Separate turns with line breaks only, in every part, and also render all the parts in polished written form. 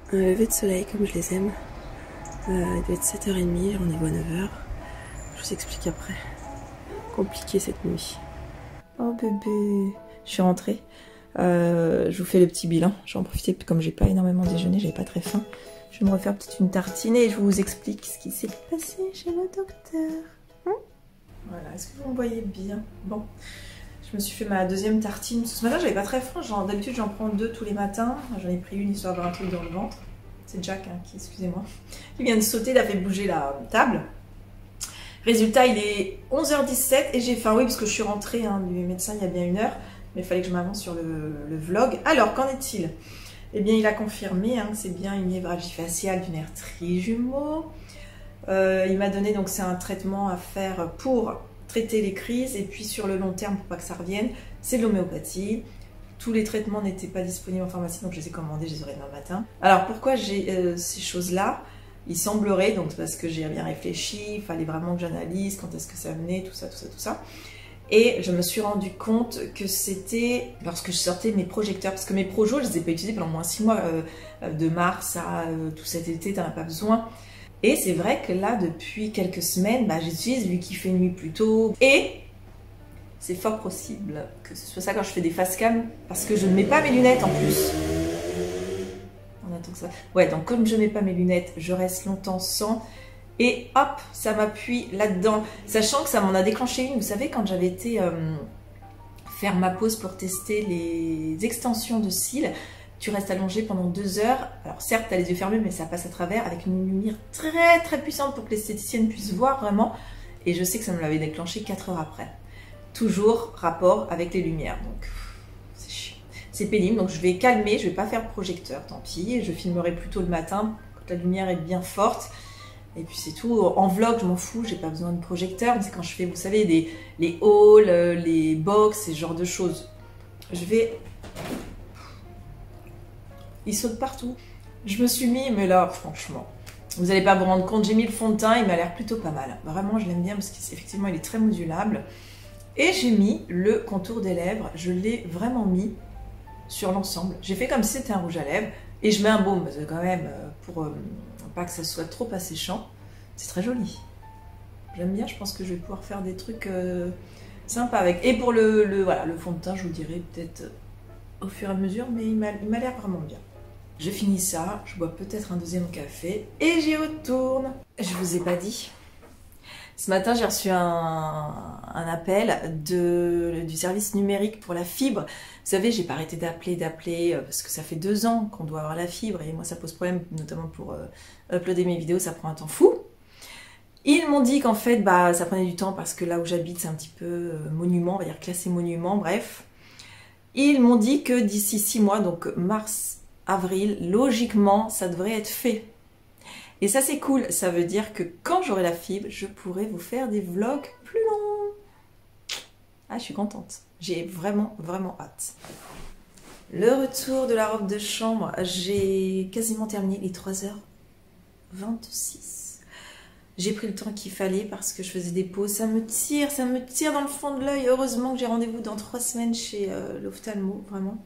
Un lever de soleil comme je les aime. Il doit être 7h30, j'ai rendez-vous à 9h. Je vous explique après. Compliqué cette nuit. Oh bébé, je suis rentrée. Je vous fais le petit bilan. Je vais en profiter comme j'ai pas énormément déjeuné, j'avais pas très faim. Je vais me refaire peut-être une tartine et je vous explique ce qui s'est passé chez le docteur. Voilà, est-ce que vous me voyez bien? Bon, je me suis fait ma deuxième tartine. Ce matin, j'avais pas très faim. D'habitude, j'en prends 2 tous les matins. J'en ai pris une histoire d'avoir un truc dans le ventre. C'est Jack hein, qui, excusez-moi, qui vient de sauter, il a fait bouger la table. Résultat, il est 11h17 et j'ai faim. Oui, parce que je suis rentrée du médecin il y a bien 1 heure. Mais il fallait que je m'avance sur le vlog. Alors, qu'en est-il? Eh bien, il a confirmé que c'est bien une névralgie faciale du nerf trijumeau. Il m'a donné, donc c'est un traitement à faire pour traiter les crises. Et puis sur le long terme, pour pas que ça revienne, c'est de l'homéopathie. Tous les traitements n'étaient pas disponibles en pharmacie, donc je les ai commandés, je les aurai demain matin. Alors, pourquoi j'ai ces choses-là? Il semblerait, donc parce que j'ai bien réfléchi, il fallait vraiment que j'analyse quand est-ce que ça venait, tout ça, tout ça, tout ça. Et je me suis rendu compte que c'était lorsque je sortais mes projecteurs, parce que mes projos, je les ai pas utilisés pendant moins 6 mois, de mars à tout cet été, t'en as pas besoin. Et c'est vrai que là, depuis quelques semaines, j'utilise lui qui fait nuit plus tôt. Et c'est fort possible que ce soit ça quand je fais des face cam, parce que je ne mets pas mes lunettes en plus. On attend que ça. Ouais, donc comme je ne mets pas mes lunettes, je reste longtemps sans. Et hop, ça m'appuie là-dedans. Sachant que ça m'en a déclenché une. Vous savez, quand j'avais été faire ma pause pour tester les extensions de cils, tu restes allongé pendant 2 heures. Alors certes, tu as les yeux fermés, mais ça passe à travers avec une lumière très très puissante pour que l'esthéticienne puisse voir vraiment. Et je sais que ça me l'avait déclenché 4 heures après. Toujours rapport avec les lumières. Donc c'est chiant. C'est pénible, donc je vais calmer, je vais pas faire projecteur, tant pis. Je filmerai plutôt le matin quand la lumière est bien forte. Et puis c'est tout. En vlog, je m'en fous, j'ai pas besoin de projecteur. C'est quand je fais, vous savez, les hauls, les box, ce genre de choses. Je vais... Il saute partout. Je me suis mis, mais là, franchement, vous n'allez pas vous rendre compte, j'ai mis le fond de teint, il m'a l'air plutôt pas mal. Vraiment, je l'aime bien parce qu'effectivement, il est très modulable. Et j'ai mis le contour des lèvres. Je l'ai vraiment mis sur l'ensemble. J'ai fait comme si c'était un rouge à lèvres. Et je mets un baume quand même pour pas que ça soit trop asséchant. C'est très joli. J'aime bien, je pense que je vais pouvoir faire des trucs sympas avec. Et pour voilà, le fond de teint, je vous dirai peut-être au fur et à mesure, mais il m'a l'air vraiment bien. Je finis ça, je bois peut-être un deuxième café et j'y retourne. Je vous ai pas dit. Ce matin, j'ai reçu un appel du service numérique pour la fibre. Vous savez, j'ai pas arrêté d'appeler, parce que ça fait 2 ans qu'on doit avoir la fibre et moi, ça pose problème, notamment pour uploader mes vidéos, ça prend un temps fou. Ils m'ont dit qu'en fait, ça prenait du temps parce que là où j'habite, c'est un petit peu monument, on va dire classé monument, bref. Ils m'ont dit que d'ici 6 mois, donc mars, avril, logiquement, ça devrait être fait. Et ça, c'est cool. Ça veut dire que quand j'aurai la fibre, je pourrai vous faire des vlogs plus longs. Ah, je suis contente. J'ai vraiment, vraiment hâte. Le retour de la robe de chambre. J'ai quasiment terminé les 3h26. J'ai pris le temps qu'il fallait parce que je faisais des pauses. Ça me tire dans le fond de l'œil. Heureusement que j'ai rendez-vous dans 3 semaines chez l'ophtalmo, vraiment.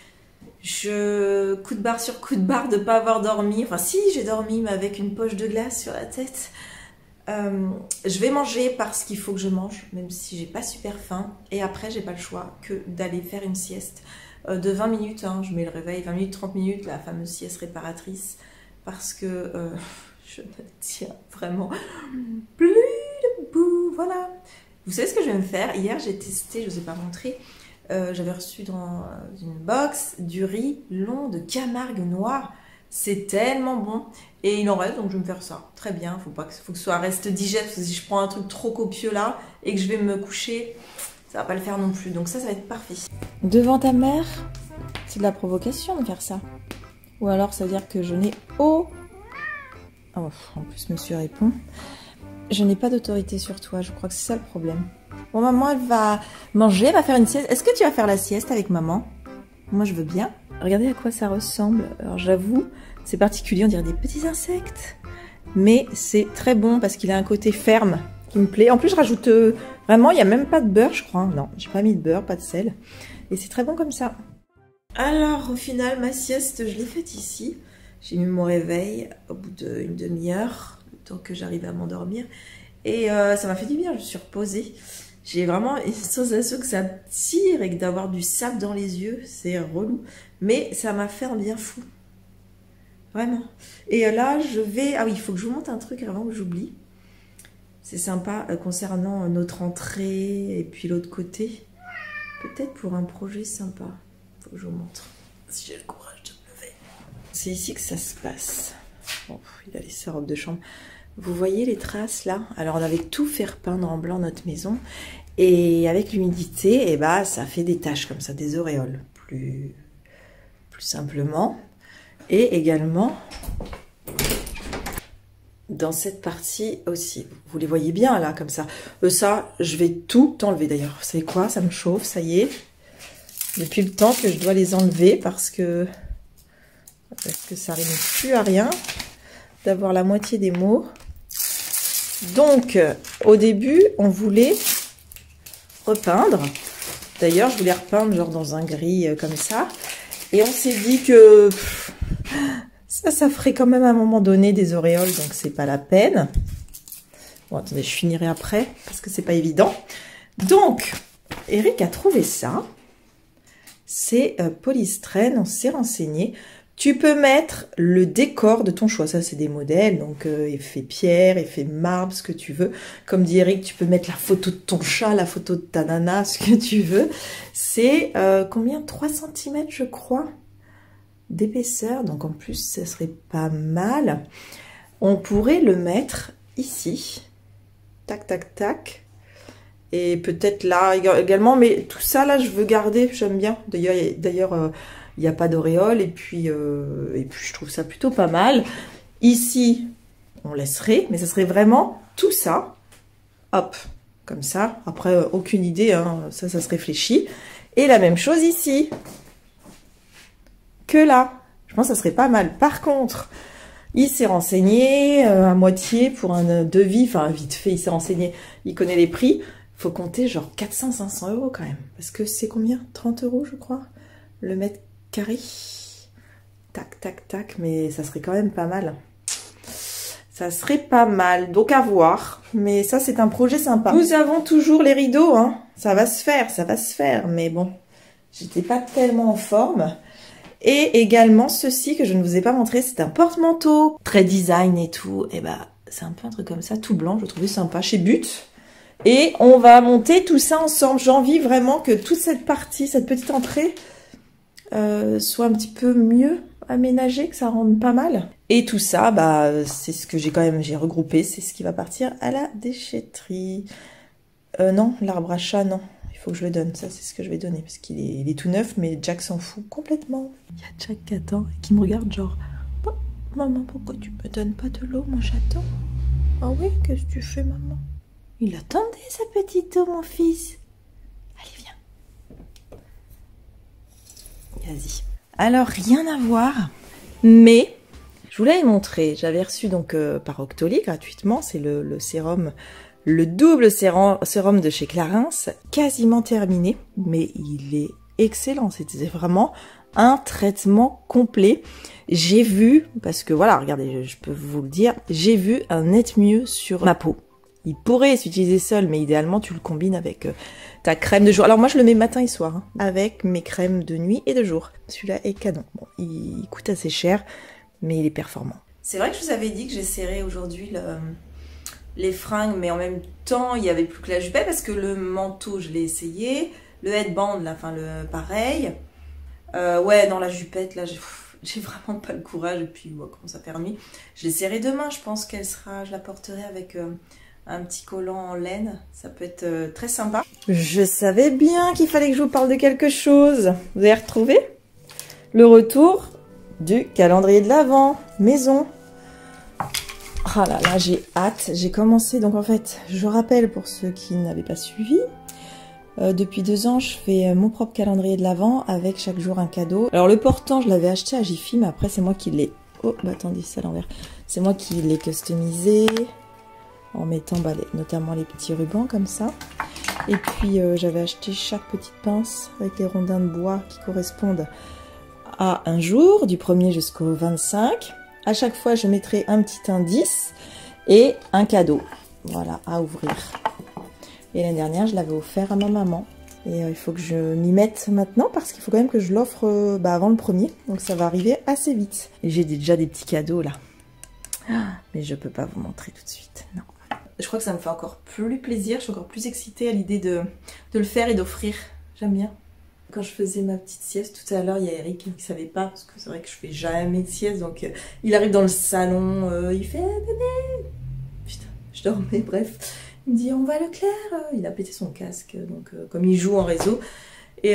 Coup de barre sur coup de barre de ne pas avoir dormi. Enfin si, j'ai dormi, mais avec une poche de glace sur la tête. Je vais manger parce qu'il faut que je mange, même si j'ai pas super faim. Et après, j'ai pas le choix que d'aller faire une sieste de 20 minutes. Je mets le réveil, 20 minutes, 30 minutes, la fameuse sieste réparatrice. Parce que je ne tiens vraiment plus debout. Voilà. Vous savez ce que je vais me faire? Hier, j'ai testé, je ne vous ai pas montré, j'avais reçu dans une box du riz long de Camargue noir. C'est tellement bon. Et il en reste, donc je vais me faire ça. Très bien, faut que ce soit reste digeste. Parce que si je prends un truc trop copieux là et que je vais me coucher, ça va pas le faire non plus. Donc ça va être parfait. Devant ta mère, c'est de la provocation de faire ça. Ou alors ça veut dire que je n'ai en plus monsieur répond. Je n'ai pas d'autorité sur toi. Je crois que c'est ça le problème. Bon, maman, elle va manger, elle va faire une sieste. Est-ce que tu vas faire la sieste avec maman? Moi, je veux bien. Regardez à quoi ça ressemble. Alors, j'avoue, c'est particulier, on dirait des petits insectes. Mais c'est très bon parce qu'il a un côté ferme qui me plaît. En plus, je rajoute vraiment, il n'y a même pas de beurre, je crois. Non, j'ai pas mis de beurre, pas de sel. Et c'est très bon comme ça. Alors, au final, ma sieste, je l'ai faite ici. J'ai mis mon réveil au bout d'une demi-heure, le temps que j'arrive à m'endormir. Et ça m'a fait du bien, je me suis reposée. J'ai vraiment une sensation que ça tire et que d'avoir du sable dans les yeux, c'est relou. Mais ça m'a fait un bien fou. Vraiment. Et là, je vais... Ah oui, il faut que je vous montre un truc avant que j'oublie. C'est sympa concernant notre entrée et puis l'autre côté. Peut-être pour un projet sympa. Il faut que je vous montre. Si j'ai le courage de me lever. C'est ici que ça se passe. Bon, il a laissé sa robe de chambre. Vous voyez les traces là? Alors on avait tout fait repeindre en blanc notre maison. Et avec l'humidité, eh ben, ça fait des taches comme ça, des auréoles. Plus simplement. Et également... dans cette partie aussi. Vous les voyez bien là, comme ça. Ça, je vais tout enlever d'ailleurs. Vous savez quoi? Ça me chauffe, ça y est. Depuis le temps que je dois les enlever parce que ça n'arrive plus à rien d'avoir la moitié des mots. Donc, au début, on voulait repeindre. D'ailleurs, je voulais repeindre genre dans un gris comme ça. Et on s'est dit que... ça ferait quand même à un moment donné des auréoles, donc c'est pas la peine. Bon, attendez, je finirai après, parce que c'est pas évident. Donc, Eric a trouvé ça. C'est polystyrène, on s'est renseigné. Tu peux mettre le décor de ton choix. Ça, c'est des modèles, donc effet pierre, effet marbre, ce que tu veux. Comme dit Eric, tu peux mettre la photo de ton chat, la photo de ta nana, ce que tu veux. C'est combien? 3 cm, je crois, d'épaisseur. Donc, en plus, ça serait pas mal. On pourrait le mettre ici. Tac, tac, tac. Et peut-être là également. Mais tout ça, là, je veux garder. J'aime bien. D'ailleurs, il n'y a pas d'auréole et puis je trouve ça plutôt pas mal. Ici, on laisserait, mais ça serait vraiment tout ça. Hop, comme ça. Après, aucune idée, hein, ça se réfléchit. Et la même chose ici. Que là. Je pense que ça serait pas mal. Par contre, il s'est renseigné à moitié pour un devis. Enfin, vite fait, il s'est renseigné. Il connaît les prix. Il faut compter genre 400-500 € quand même. Parce que c'est combien? 30 €, je crois, le mètre carré. Tac, tac, tac. Mais ça serait quand même pas mal. Ça serait pas mal. Donc à voir. Mais ça, c'est un projet sympa. Nous avons toujours les rideaux. Hein. Ça va se faire, ça va se faire. Mais bon, j'étais pas tellement en forme. Et également ceci que je ne vous ai pas montré. C'est un porte-manteau. Très design et tout. Et bah, c'est un peu un truc comme ça, tout blanc. Je le trouvais sympa chez But. Et on va monter tout ça ensemble. J'ai envie vraiment que toute cette partie, cette petite entrée, soit un petit peu mieux aménagée, que ça rende pas mal. Et tout ça, bah, c'est ce que j'ai regroupé. C'est ce qui va partir à la déchetterie. Non, l'arbre à chat, non. Il faut que je le donne. Ça, c'est ce que je vais donner. Parce qu'il est tout neuf, mais Jack s'en fout complètement. Il y a Jack qui attend et qui me regarde genre... Oh, maman, pourquoi tu me donnes pas de l'eau, mon chaton? Ah oui, qu'est-ce que tu fais, maman? Il attendait sa petite eau, mon fils. Allez, viens. Vas-y. Alors, rien à voir, mais je vous l'avais montré. J'avais reçu donc par Octoly gratuitement. C'est le sérum, le double sérum de chez Clarins, quasiment terminé, mais il est excellent. C'était vraiment un traitement complet. J'ai vu, parce que voilà, regardez, je peux vous le dire, j'ai vu un net mieux sur ma peau. Il pourrait s'utiliser seul, mais idéalement, tu le combines avec ta crème de jour. Alors moi, je le mets matin et soir, hein, avec mes crèmes de nuit et de jour. Celui-là est canon. Bon, il coûte assez cher, mais il est performant. C'est vrai que je vous avais dit que j'essaierais aujourd'hui les fringues, mais en même temps, il n'y avait plus que la jupette, parce que le manteau, je l'ai essayé. Le headband, là, enfin, le pareil. Ouais, dans la jupette, là, j'ai vraiment pas le courage, et puis, ouais, comment ça fait nuit. Je l'essaierai demain, je pense qu'elle sera, je la porterai avec... un petit collant en laine, ça peut être très sympa. Je savais bien qu'il fallait que je vous parle de quelque chose. Vous avez retrouvé le retour du calendrier de l'Avent maison. Ah là là, j'ai hâte. J'ai commencé, donc en fait, je rappelle pour ceux qui n'avaient pas suivi, depuis 2 ans, je fais mon propre calendrier de l'Avent avec chaque jour un cadeau. Alors le portant, je l'avais acheté à Jiffy, mais après c'est moi qui l'ai... Oh, bah attendez, c'est à l'envers. C'est moi qui l'ai customisé. En mettant notamment les petits rubans comme ça. Et puis j'avais acheté chaque petite pince avec les rondins de bois qui correspondent à un jour, du 1er jusqu'au 25. À chaque fois, je mettrai un petit indice et un cadeau. Voilà, à ouvrir. Et l'année dernière, je l'avais offert à ma maman. Et il faut que je m'y mette maintenant parce qu'il faut quand même que je l'offre avant le 1er. Donc ça va arriver assez vite. Et j'ai déjà des petits cadeaux là. Mais je peux pas vous montrer tout de suite, non. Je crois que ça me fait encore plus plaisir. Je suis encore plus excitée à l'idée de le faire et d'offrir. J'aime bien. Quand je faisais ma petite sieste tout à l'heure, il y a Eric qui ne savait pas, parce que c'est vrai que je fais jamais de sieste, donc il arrive dans le salon, il fait bébé. Putain, je dormais, bref. Il me dit on va à Leclerc. Il a pété son casque, donc comme il joue en réseau. Et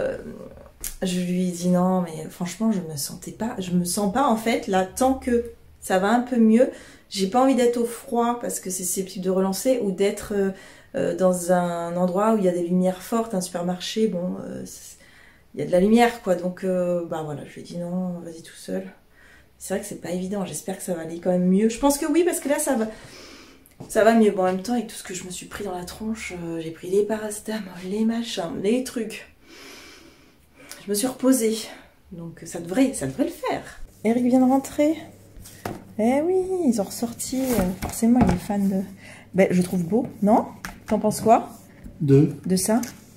je lui dis non, mais franchement, je me sens pas en fait là, tant que ça va un peu mieux. J'ai pas envie d'être au froid parce que c'est susceptible de relancer, ou d'être dans un endroit où il y a des lumières fortes, un supermarché, bon, il y a de la lumière, quoi. Donc, bah voilà, je lui ai dit non, vas-y tout seul. C'est vrai que c'est pas évident, j'espère que ça va aller quand même mieux. Je pense que oui, parce que là, ça va mieux. Bon, en même temps, avec tout ce que je me suis pris dans la tronche, j'ai pris les paracétamol, les machins, les trucs. Je me suis reposée, donc ça devrait le faire. Eric vient de rentrer. Eh oui, ils ont ressorti, forcément il est fan de... Ben, je trouve beau, non? T'en penses quoi? De ça?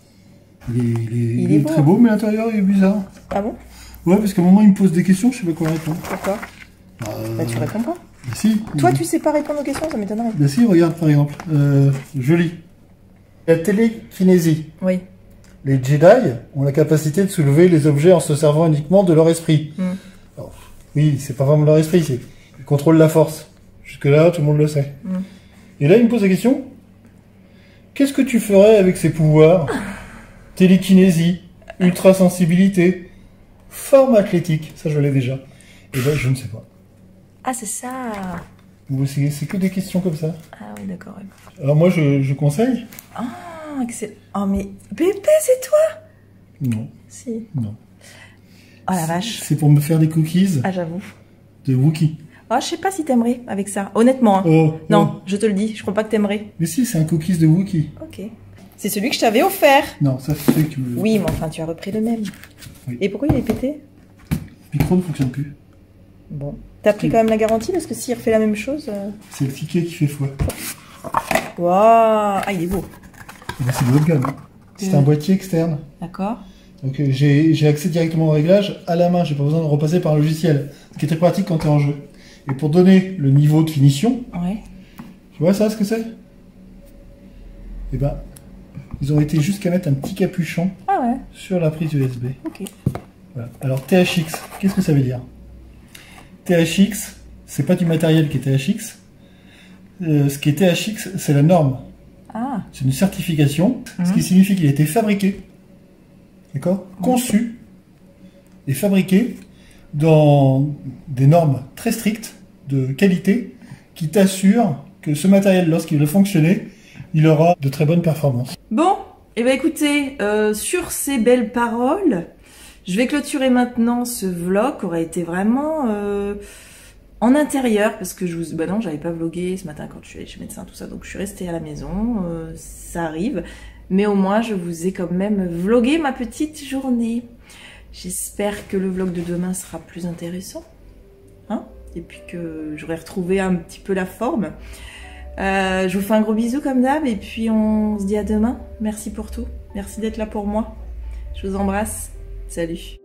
Il est très beau, mais l'intérieur il est bizarre.
Ah bon?
Ouais, parce qu'à un moment il me pose des questions, je sais pas quoi répondre.
Pourquoi? Bah tu réponds pas.
Bah si.
Toi tu sais pas répondre aux questions, ça m'étonnerait.
Bah si, regarde par exemple, je lis. La télékinésie.
Oui.
Les Jedi ont la capacité de soulever les objets en se servant uniquement de leur esprit. Alors, oui, c'est pas vraiment leur esprit, c'est... Ils contrôlent la force. Jusque-là, tout le monde le sait. Et là, il me pose la question. Qu'est-ce que tu ferais avec ces pouvoirs? Télékinésie, ultrasensibilité, forme athlétique. Ça, je l'ai déjà. Et ben, je ne sais pas.
Ah, c'est ça.
C'est que des questions comme ça.
Ah oui, d'accord. Ouais.
Alors moi, je conseille.
Ah, excellent. Oh, mais bébé, c'est toi?
Non.
Si.
Non.
Oh la vache.
C'est pour me faire des cookies.
Ah, j'avoue.
De Wookie.
Ah, je sais pas si t'aimerais avec ça, honnêtement. Hein. Non, je te le dis, je crois pas que t'aimerais.
Mais si, c'est un cookies de Wookie.
Ok. C'est celui que je t'avais offert.
Non, ça c'est celui que tu me...
Oui, mais enfin, tu as repris le même. Oui. Et pourquoi il est pété?
Le micro ne fonctionne plus.
Bon. T'as pris quand même la garantie, parce que s'il refait la même chose...
C'est le ticket qui fait foi.
Waouh. Ah, il est beau.
C'est de haut de gamme. C'est un boîtier externe.
D'accord. Donc
j'ai accès directement au réglage à la main, j'ai pas besoin de repasser par un logiciel. Ce qui est très pratique quand tu es en jeu. Et pour donner le niveau de finition,
ouais.
Tu vois ça, ce que c'est? Eh ben, ils ont été jusqu'à mettre un petit capuchon sur la prise USB.
Ok.
Voilà. Alors THX, qu'est-ce que ça veut dire? THX, c'est pas du matériel qui est THX. Ce qui est THX, c'est la norme.
Ah.
C'est une certification, ce qui signifie qu'il a été fabriqué, d'accord, conçu et fabriqué dans des normes très strictes de qualité qui t'assurent que ce matériel, lorsqu'il va fonctionner, il aura de très bonnes performances. Bon,
et ben écoutez, sur ces belles paroles, je vais clôturer maintenant ce vlog qui aurait été vraiment en intérieur parce que bah non, j'avais pas vlogué ce matin quand je suis allée chez le médecin, tout ça, donc je suis restée à la maison, ça arrive, mais au moins je vous ai quand même vlogué ma petite journée. J'espère que le vlog de demain sera plus intéressant, hein, et puis que j'aurai retrouvé un petit peu la forme. Je vous fais un gros bisou comme d'hab, et puis on se dit à demain. Merci pour tout, merci d'être là pour moi. Je vous embrasse, salut.